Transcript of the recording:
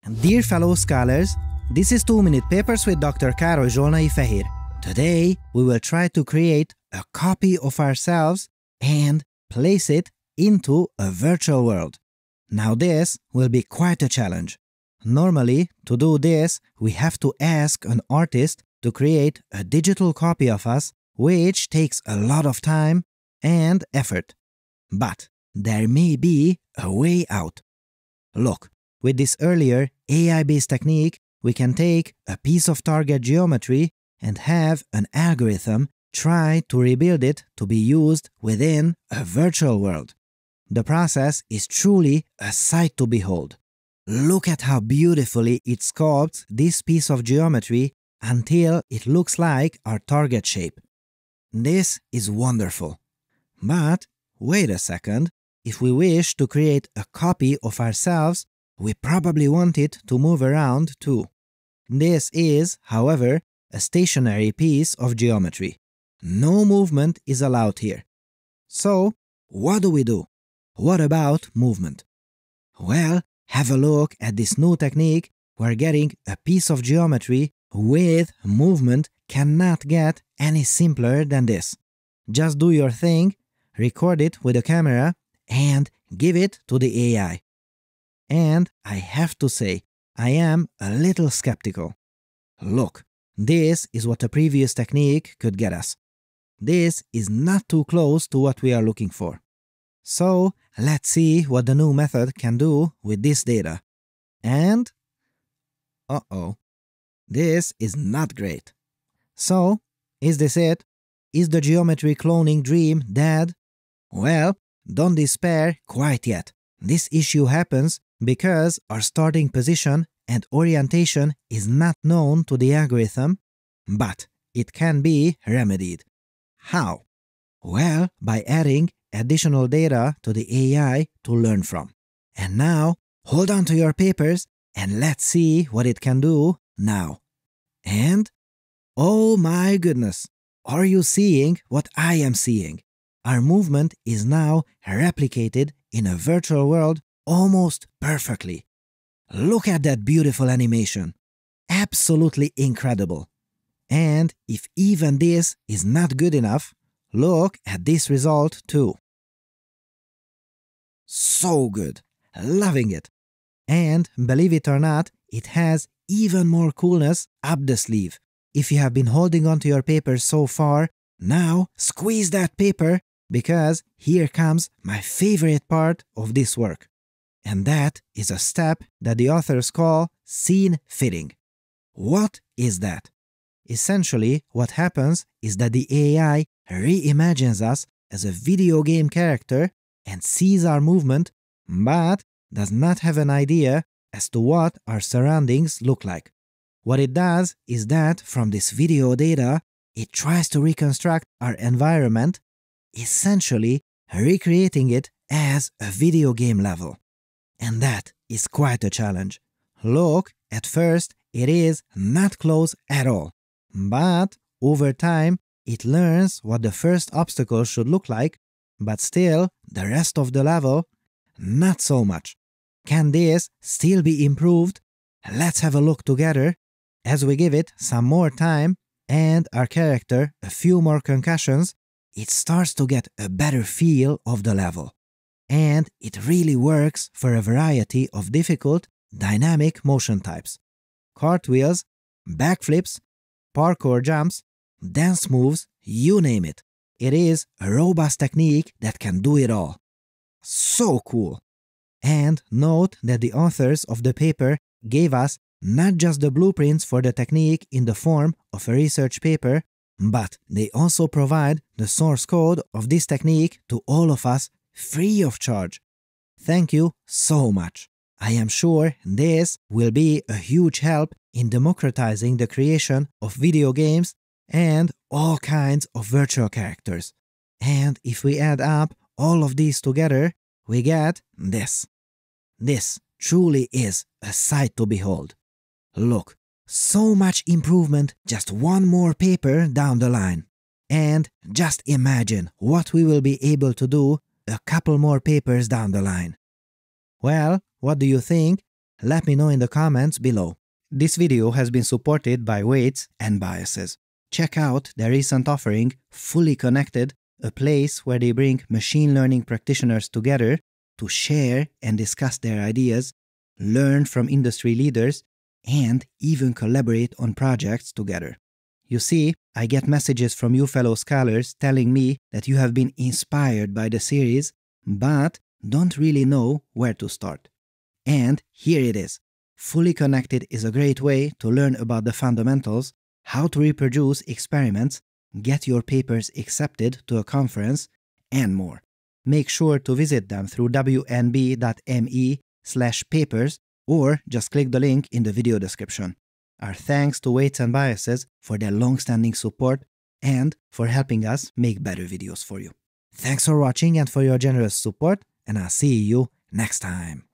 Dear fellow scholars, this is 2-Minute Papers with Dr. Károly Zsolnai Fehér. Today, we will try to create a copy of ourselves and place it into a virtual world. Now this will be quite a challenge. Normally, to do this, we have to ask an artist to create a digital copy of us, which takes a lot of time and effort. But there may be a way out. Look, with this earlier AI-based technique, we can take a piece of target geometry and have an algorithm try to rebuild it to be used within a virtual world. The process is truly a sight to behold. Look at how beautifully it sculpts this piece of geometry until it looks like our target shape. This is wonderful. But wait a second, if we wish to create a copy of ourselves, we probably want it to move around too. This is, however, a stationary piece of geometry. No movement is allowed here. So, what do? What about movement? Well, have a look at this new technique where getting a piece of geometry with movement cannot get any simpler than this. Just do your thing, record it with a camera, and give it to the AI. And I have to say, I am a little skeptical. Look, this is what a previous technique could get us. This is not too close to what we are looking for. So, let's see what the new method can do with this data. And... this is not great. So, is this it? Is the geometry cloning dream dead? Well, don't despair quite yet. This issue happens because our starting position and orientation is not known to the algorithm, but it can be remedied. How? Well, by adding additional data to the AI to learn from. And now, hold on to your papers and let's see what it can do now. And, oh my goodness, are you seeing what I am seeing? Our movement is now replicated in a virtual world almost perfectly. Look at that beautiful animation. Absolutely incredible. And if even this is not good enough, look at this result too. So good. Loving it. And believe it or not, it has even more coolness up the sleeve. If you have been holding on to your paper so far, now squeeze that paper because here comes my favorite part of this work. And that is a step that the authors call scene fitting. What is that? Essentially, what happens is that the AI reimagines us as a video game character and sees our movement, but does not have an idea as to what our surroundings look like. What it does is that from this video data, it tries to reconstruct our environment, essentially recreating it as a video game level. And that is quite a challenge. Look, at first, it is not close at all. But over time, it learns what the first obstacle should look like, but still, the rest of the level, not so much. Can this still be improved? Let's have a look together. As we give it some more time and our character a few more concussions, it starts to get a better feel of the level. And it really works for a variety of difficult, dynamic motion types. Cartwheels, backflips, parkour jumps, dance moves, you name it. It is a robust technique that can do it all. So cool! And note that the authors of the paper gave us not just the blueprints for the technique in the form of a research paper, but they also provide the source code of this technique to all of us free of charge. Thank you so much. I am sure this will be a huge help in democratizing the creation of video games and all kinds of virtual characters. And if we add up all of these together, we get this. This truly is a sight to behold. Look, so much improvement just one more paper down the line. And just imagine what we will be able to do a couple more papers down the line. Well, what do you think? Let me know in the comments below. This video has been supported by Weights and Biases. Check out their recent offering, Fully Connected, a place where they bring machine learning practitioners together to share and discuss their ideas, learn from industry leaders, and even collaborate on projects together. You see, I get messages from you fellow scholars telling me that you have been inspired by the series, but don't really know where to start. And here it is. Fully Connected is a great way to learn about the fundamentals, how to reproduce experiments, get your papers accepted to a conference, and more. Make sure to visit them through wnb.me/papers or just click the link in the video description. Our thanks to Weights and Biases for their long-standing support and for helping us make better videos for you. Thanks for watching and for your generous support, and I'll see you next time.